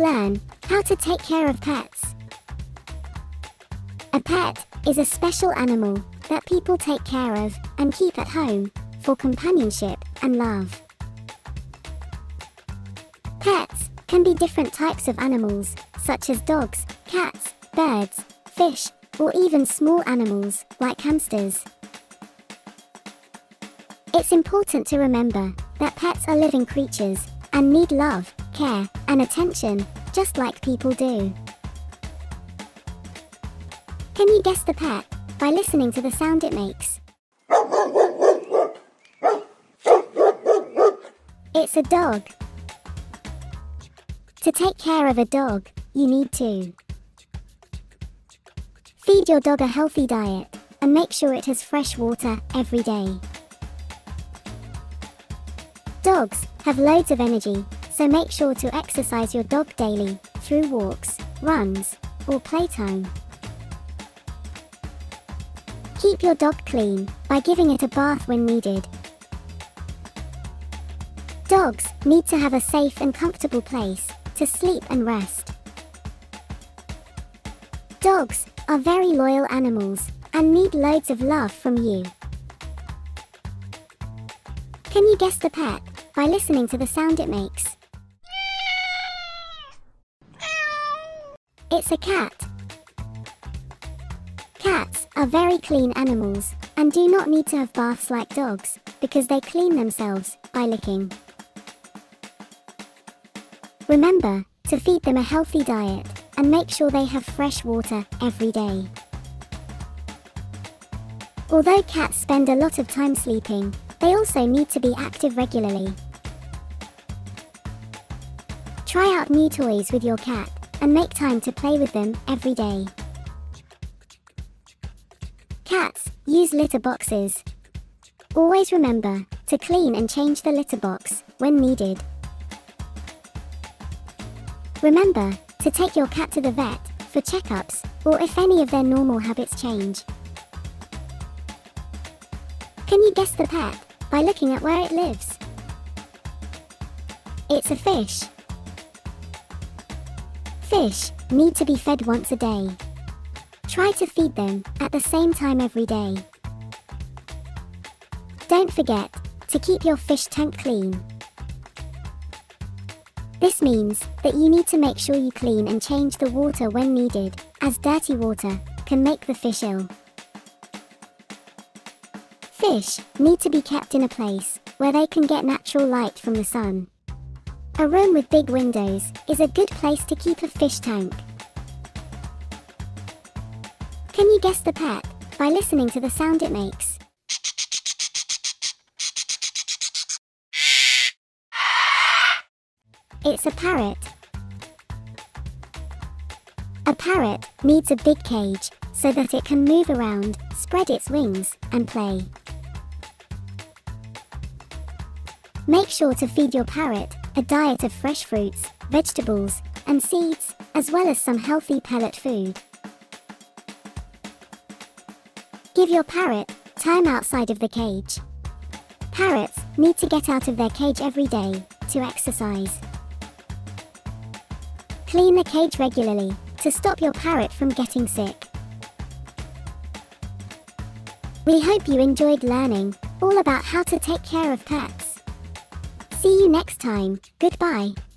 learn how to take care of pets. A pet is a special animal that people take care of and keep at home for companionship and love. Pets can be different types of animals, such as dogs, cats, birds, fish, or even small animals like hamsters. It's important to remember that pets are living creatures and need love, care, and attention, just like people do. Can you guess the pet by listening to the sound it makes? It's a dog. To take care of a dog, you need to feed your dog a healthy diet and make sure it has fresh water every day. Dogs have loads of energy, so make sure to exercise your dog daily through walks, runs, or playtime. Keep your dog clean by giving it a bath when needed. Dogs need to have a safe and comfortable place to sleep and rest. Dogs are very loyal animals and need loads of love from you. Can you guess the pet by listening to the sound it makes? It's a cat. Cats are very clean animals and do not need to have baths like dogs because they clean themselves by licking. Remember to feed them a healthy diet and make sure they have fresh water every day. Although cats spend a lot of time sleeping, they also need to be active regularly. Try out new toys with your cat and make time to play with them every day. Cats use litter boxes. Always remember to clean and change the litter box when needed. Remember to take your cat to the vet for checkups or if any of their normal habits change. Can you guess the pet by looking at where it lives? It's a fish. Fish need to be fed once a day. Try to feed them at the same time every day. Don't forget to keep your fish tank clean. This means that you need to make sure you clean and change the water when needed, as dirty water can make the fish ill. Fish need to be kept in a place where they can get natural light from the sun. A room with big windows is a good place to keep a fish tank. Can you guess the pet by listening to the sound it makes? It's a parrot. A parrot needs a big cage so that it can move around, spread its wings, and play. Make sure to feed your parrot a diet of fresh fruits, vegetables, and seeds, as well as some healthy pellet food. Give your parrot time outside of the cage. Parrots need to get out of their cage every day to exercise. Clean the cage regularly to stop your parrot from getting sick. We hope you enjoyed learning all about how to take care of pets. See you next time. Goodbye.